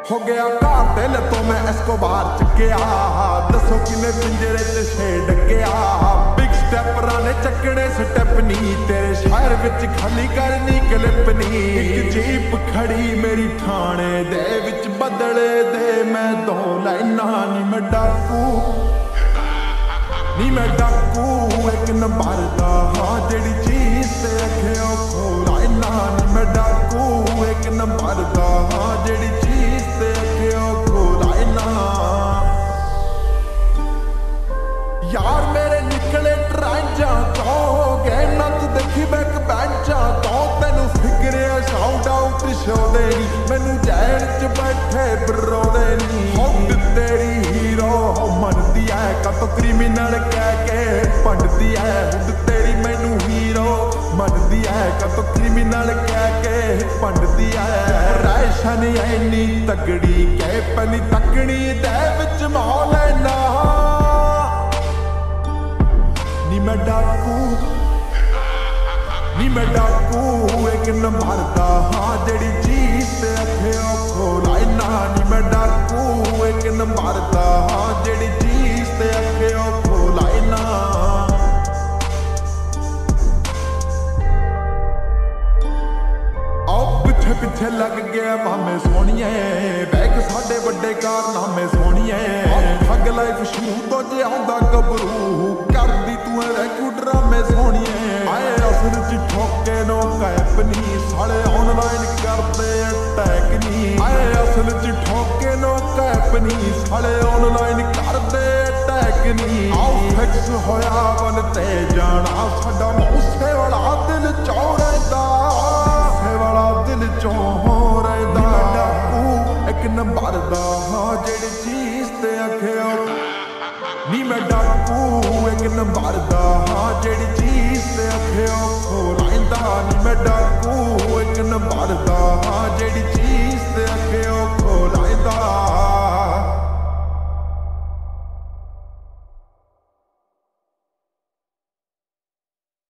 हो गया कातिल तो मैं एस्कोबार चुकिया, दसो किने पिंजरे च छेड़ गया। बिग स्टेपरां ने चकने स्टेप नी, तेरे शहर विच खाली करनी क्लिप नी। एक जीप खड़ी मेरी ठाणे दे विच बदले दे मैं दो लाइना। नी मैं डाकू नी मैं डाकू एक नंबर दा, हाँ जेड़ी चीज ते अखियों खोला इना। नी मैं डाकू एक नंबर दा, हाँ जेड़ी चीज ते अखियों खोला इना। यार मेरे निकले ट्रांजा तो गए ना तू देखी बैक बेंचा तो, तेनू फिक्रे साउंड आउट शो दे नी, मैनू जैन च बैठे बरो दे नी। हुड तेरी हीरो मनदी है कत क्रिमिनल कह के भंडदी है। हुड तेरी मैनू हीरो मनदी है कत क्रिमिनल कह के भंडदी है। रैशन इन्नी तगड़ी कह पनी तकनी दे विच माहौल ना। नी मैं डाकू नी मैं डाकू एक नंबर दा, हाँ जेड़ी चीज ते अखियों खोला इना। नी मैं डाकू एक नंबर दा, हाँ जेड़ी चीज ते अखियों खोला इना। पिछे पिछे लग गया मामे सोनिए, बैग साडे बड़े कारनामे सोनिए। ठग लाइफ शुरू तो जे आंदा गबरू, करदी तू रैकू ड्रामे सोनिए। आए असल च ठोके नो कैप नी, साले ऑनलाइन करदे अटैक नी। आए असल च ठोके नो कैप नी, साले ऑनलाइन करदे अटैक नी। आओ फिक्स होया बन ते जाना साडा मूसे वाला दिल चौड़दा, वाला दिल चों रहदा। डाकू एक नंबर दा, हाँ जेड़ी चीज ते अखियों। नी मैं डाकू एक नंबर दा, हाँ जेड़ी चीज ते अखियों खोला इंदा। नी मैं डाकू एक नंबर दा, हाँ जेड़ी चीज ते अखियों